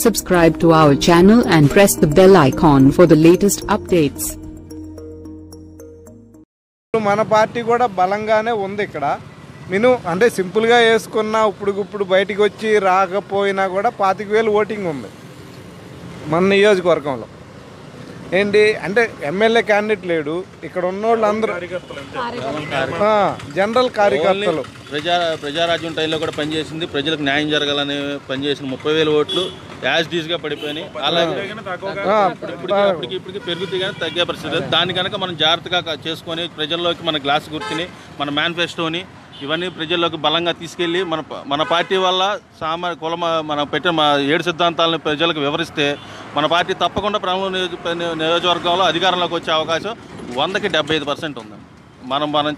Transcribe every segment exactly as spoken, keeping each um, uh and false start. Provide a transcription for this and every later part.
Subscribe to our channel and press the bell icon for the latest updates. మన party కూడా బలంగానే ఉంది ఇక్కడ. నేను అంటే సింపుల్గా వేసుకున్నా ఇప్పుడు ఇప్పుడు బయటికి వచ్చి రాకపోయినా కూడా పాతిక వేలు ఓటింగ్ ఉంది మన నియోజకవర్గంలో. ఏంటి అంటే ఎమ్మెల్యే క్యాండిడేట్ లేడు, ఇక్కడ ఉన్న వాళ్ళు అందరూ జనరల్ కార్యకర్తలు. ప్రజా ప్రజారాజ్యం టైంలో కూడా పనిచేసింది, ప్రజలకు న్యాయం జరగాలని పనిచేసిన ముప్పై వేల ఓట్లు యాజ్ డీజ్గా పడిపోయినాయి. అలాగే ఇప్పటికి ఇప్పటికి పెరుగుతుంది కానీ తగ్గే పరిస్థితి. దాని కనుక మనం జాగ్రత్తగా చేసుకొని ప్రజల్లోకి మన గ్లాస్ గుర్తుని మన మేనిఫెస్టోని ఇవన్నీ ప్రజల్లోకి బలంగా తీసుకెళ్ళి మన మన పార్టీ వల్ల సామా కుల మనం పెట్టిన మా ఏడు సిద్ధాంతాలను ప్రజలకు వివరిస్తే మన పార్టీ తప్పకుండా ప్రముఖ నియోజకవర్గంలో అధికారంలోకి వచ్చే అవకాశం వందకి డెబ్బై ఐదు పర్సెంట్ ఉంది. మనం మనం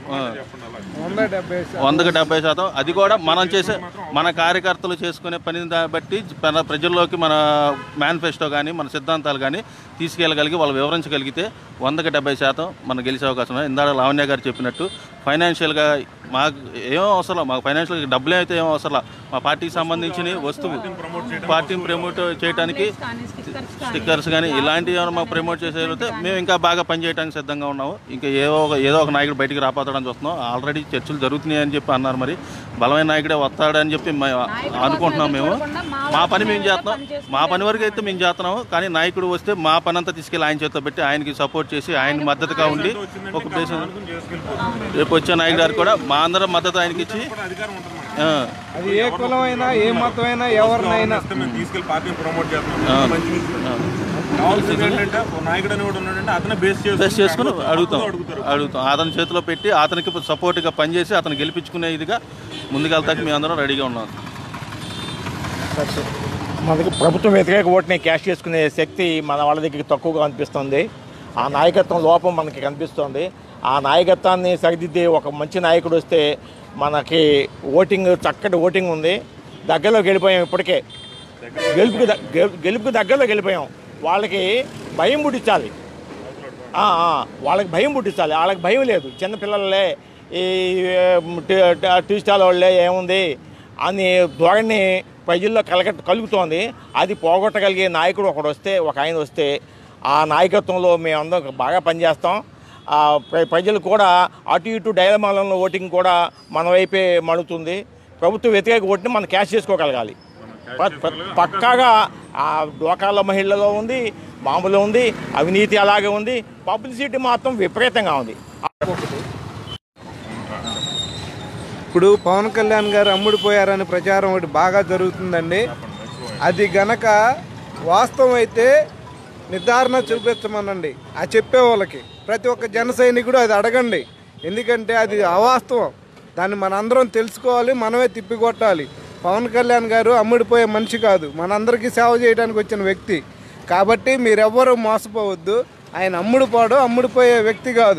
వందకి డెబ్బై శాతం అది కూడా మనం చేసే మన కార్యకర్తలు చేసుకునే పనిని బట్టి ప్రజల్లోకి మన మేనిఫెస్టో కానీ మన సిద్ధాంతాలు కానీ తీసుకెళ్ళగలిగి వాళ్ళు వివరించగలిగితే వందకి డెబ్బై శాతం మనం గెలిచే అవకాశం ఉంది. ఇందాక లావణ్య గారు చెప్పినట్టు ఫైనాన్షియల్గా మాకు ఏమో అవసరం, మాకు ఫైనాన్షియల్గా డబ్బులే అయితే ఏమో అవసరం. మా పార్టీకి సంబంధించిన వస్తువు పార్టీని ప్రమోట్ చేయడానికి స్టిక్కర్స్ కానీ ఇలాంటివి ఏమైనా మాకు ప్రమోట్ చేసేదైతే మేము ఇంకా బాగా పనిచేయడానికి సిద్ధంగా ఉన్నాము. ఇంకా ఏదో ఒక ఏదో ఒక నాయకుడు బయటికి రాపోతాడని చూస్తున్నాం. ఆల్రెడీ చర్చలు జరుగుతున్నాయి అని చెప్పి అన్నారు. మరి బలమైన నాయకుడే వస్తాడని చెప్పి అనుకుంటున్నాం. మేము మా పని మేము చేస్తున్నాం, మా పని వరకు అయితే మేము చేస్తున్నాము. కానీ నాయకుడు వస్తే మా పని అంతా తీసుకెళ్ళి ఆయన చేతితో పెట్టి ఆయనకి సపోర్ట్ చేసి ఆయన మద్దతుగా ఉండి ఒక దేశం రేపు వచ్చే నాయకుడు గారు కూడా మా అందరం మద్దతు ఆయనకి ఇచ్చి అది ఏ కులమైనా ఏ మతమైనా ఎవరినైనా బేస్ చేసుకుని అడుగుతాం అడుగుతాం అతని చేతిలో పెట్టి అతనికి సపోర్ట్గా పనిచేసి అతను గెలిపించుకునే ఇదిగా ముందుకెళ్తాకి మేము అందరం రెడీగా ఉన్నాం. మనకి ప్రభుత్వం వ్యతిరేక ఓటుని క్యాష్ చేసుకునే శక్తి మన వాళ్ళ దగ్గరికి తక్కువగా అనిపిస్తుంది. ఆ నాయకత్వం లోపం మనకి కనిపిస్తుంది. ఆ నాయకత్వాన్ని సరిదిద్దే ఒక మంచి నాయకుడు వస్తే మనకి ఓటింగ్ చక్కటి ఓటింగ్ ఉంది. దగ్గరలోకి వెళ్ళిపోయాం, ఇప్పటికే గెలుపుకి గెలుపుకి దగ్గరలోకి వెళ్ళిపోయాం. వాళ్ళకి భయం పుట్టించాలి, వాళ్ళకి భయం పుట్టించాలి. వాళ్ళకి భయం లేదు. చిన్నపిల్లలే ఈ టీ స్టాల్ వాళ్ళే ఏముంది అని ధోరణి ప్రజల్లో కలగ కలుగుతోంది. అది పోగొట్టగలిగే నాయకుడు ఒకడు వస్తే, ఒక ఆయన వస్తే ఆ నాయకత్వంలో మేమందరం బాగా పనిచేస్తాం. ప్రజలు కూడా అటు ఇటు డైలమాలలో ఓటింగ్ కూడా మన వైపే మడుతుంది. ప్రభుత్వ వ్యతిరేక ఓటుని మనం క్యాష్ చేసుకోగలగాలి. పక్కాగా ఆ డోకాల మహిళలో ఉంది, మామూలు ఉంది, అవినీతి అలాగే ఉంది, పబ్లిసిటీ మాత్రం విపరీతంగా ఉంది. ఇప్పుడు పవన్ కళ్యాణ్ గారు అమ్ముడిపోయారని ప్రచారం ఒకటి బాగా జరుగుతుందండి. అది గనక వాస్తవం అయితే నిర్ధారణ చూపించమనండి ఆ చెప్పే వాళ్ళకి. ప్రతి ఒక్క జన సైనికుడు అది అడగండి. ఎందుకంటే అది అవాస్తవం. దాన్ని మనందరం తెలుసుకోవాలి, మనమే తిప్పికొట్టాలి. పవన్ కళ్యాణ్ గారు అమ్ముడిపోయే మనిషి కాదు, మనందరికీ సేవ చేయడానికి వచ్చిన వ్యక్తి. కాబట్టి మీరెవ్వరూ మోసపోవద్దు. ఆయన అమ్ముడుపోడు, అమ్ముడిపోయే వ్యక్తి కాదు.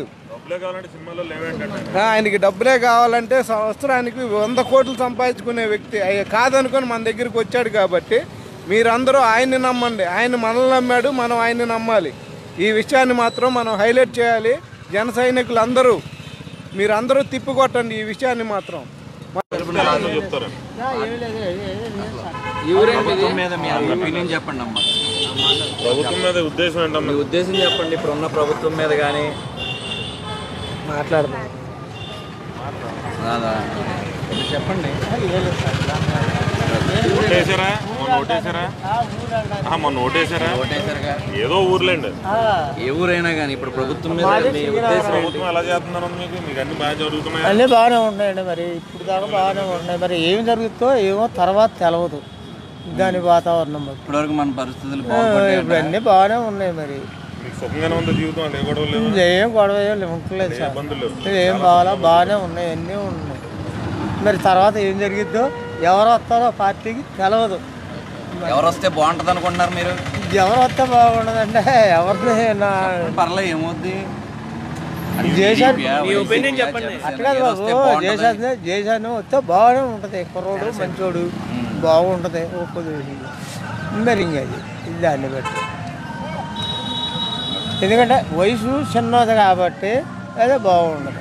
ఆయనకి డబ్బులే కావాలంటే సంవత్సరానికి వంద కోట్లు సంపాదించుకునే వ్యక్తి కాదనుకొని మన దగ్గరికి వచ్చాడు. కాబట్టి మీరందరూ ఆయన్ని నమ్మండి. ఆయన మనల్ని నమ్మాడు, మనం ఆయన్ని నమ్మాలి. ఈ విషయాన్ని మాత్రం మనం హైలైట్ చేయాలి. జన సైనికులు అందరూ మీరందరూ తిప్పికొట్టండి ఈ విషయాన్ని మాత్రం. ఉద్దేశం చెప్పండి. ఇప్పుడు ఉన్న ప్రభుత్వం మీద కానీ మాట్లాడదాం చెప్పండి. ఓటేసారా మొన్న ఓటేసారా మొన్న ఓటేసారా ఏదో ఊర్లేండి, ఏ ఊరైనా కానీ ఇప్పుడు ప్రభుత్వం మీద ప్రభుత్వం ఎలా చేస్తున్నారు? మీకు మీకు అన్ని బాగా జరుగుతున్నాయి? అన్నీ బాగానే ఉన్నాయండి. మరి ఇప్పుడు దాకా బాగానే ఉన్నాయి. మరి ఏం జరుగుతుందో ఏమో తర్వాత తెలవదు. దాని వాతావరణం ఇప్పటివరకు మన పరిస్థితులు ఇప్పుడు అన్నీ బాగానే ఉన్నాయి. మరి సుఖంగానే ఉంది జీవితం, అంటే గొడవ ఏం గొడవ ఉండలేదు సార్. ఏం బాగా బాగానే ఉన్నాయి, అన్నీ ఉన్నాయి. మరి తర్వాత ఏం జరిగిద్దో ఎవరు వస్తారో పార్టీకి తెలవదు. ఎవరు వస్తే బాగుంటుంది అనుకుంటున్నారు మీరు? ఎవరు వస్తే బాగుంటుంది అంటే ఎవరిని పర్లేదు ఏమవుద్ది జయశాన్ అట్లా బాబు. జయశాన్ జయశాన్ వస్తే బాగానే ఉంటుంది. కుర్రోడు మంచోడు బాగుంటుంది. ఒక్కదు మరి ఇంకా అది దాన్ని బట్టి. ఎందుకంటే వయసు చిన్నది కాబట్టి అదే బాగుండదు.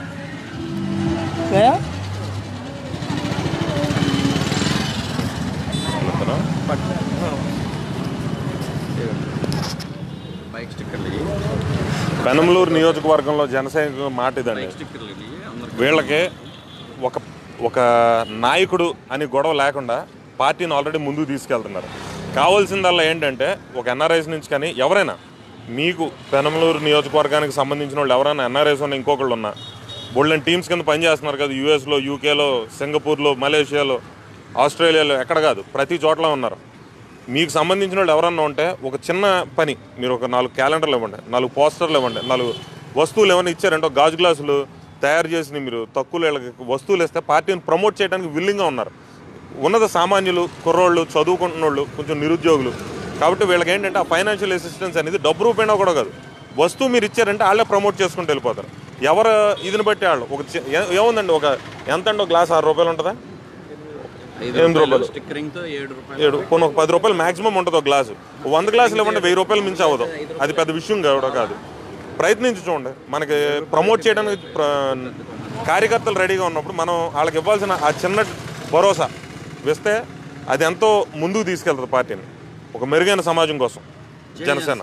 పెనమలూరు నియోజకవర్గంలో జనసేన మాట ఇదండి. వీళ్ళకి ఒక ఒక నాయకుడు అని గొడవ లేకుండా పార్టీని ఆల్రెడీ ముందుకు తీసుకెళ్తున్నారు. కావాల్సిందల్లా ఏంటంటే ఒక ఎన్ఆర్ఐస్ నుంచి కానీ ఎవరైనా మీకు పెనమలూరు నియోజకవర్గానికి సంబంధించిన వాళ్ళు ఎవరైనా ఎన్ఆర్ఐస్ ఉన్న ఇంకొకళ్ళు ఉన్నా బోల్డెన్ టీమ్స్ కింద పనిచేస్తున్నారు కదా, యూఎస్లో, యూకేలో, సింగపూర్లో, మలేషియాలో, ఆస్ట్రేలియాలో, ఎక్కడ కాదు ప్రతి చోట్ల ఉన్నారు. మీకు సంబంధించిన వాళ్ళు ఎవరన్నా ఉంటే ఒక చిన్న పని, మీరు ఒక నాలుగు క్యాలెండర్లు ఇవ్వండి, నాలుగు పోస్టర్లు ఇవ్వండి, నాలుగు వస్తువులు ఏమైనా ఇచ్చారంటే గాజు గ్లాసులు తయారు చేసి మీరు తక్కువ వస్తువులు ఇస్తే పార్టీని ప్రమోట్ చేయడానికి విల్లింగ్గా ఉన్నారు. ఉన్నత సామాన్యులు, కుర్రోళ్ళు, చదువుకుంటున్న వాళ్ళు, కొంచెం నిరుద్యోగులు. కాబట్టి వీళ్ళకి ఏంటంటే ఆ ఫైనాన్షియల్ అసిస్టెన్స్ అనేది డబ్బు రూపేణా కూడా కాదు, వస్తువు మీరు ఇచ్చారంటే వాళ్ళే ప్రమోట్ చేసుకుంటూ వెళ్ళిపోతారు. ఎవరు ఇదిని బట్టి వాళ్ళు ఒక ఏముందండి, ఒక ఎంత అండి ఒక గ్లాస్ ఆరు రూపాయలు ఉంటుందా, ఎనిమిది రూపాయలు, ఏడు కొన్ని ఒక పది రూపాయలు మ్యాక్సిమం ఉంటుంది ఒక గ్లాసు. వంద గ్లాసులు ఇవ్వండి, వెయ్యి రూపాయలు మించి అవ్వదు. అది పెద్ద విషయం కూడా కాదు. ప్రయత్నించి చూడండి. మనకి ప్రమోట్ చేయడానికి కార్యకర్తలు రెడీగా ఉన్నప్పుడు మనం వాళ్ళకి ఇవ్వాల్సిన ఆ చిన్న భరోసా ఇస్తే అది ఎంతో ముందుకు తీసుకెళ్తుంది పార్టీని, ఒక మెరుగైన సమాజం కోసం. Janasena.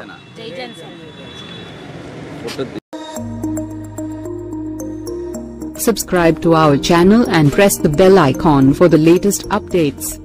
Subscribe to our channel and press the bell icon for the latest updates.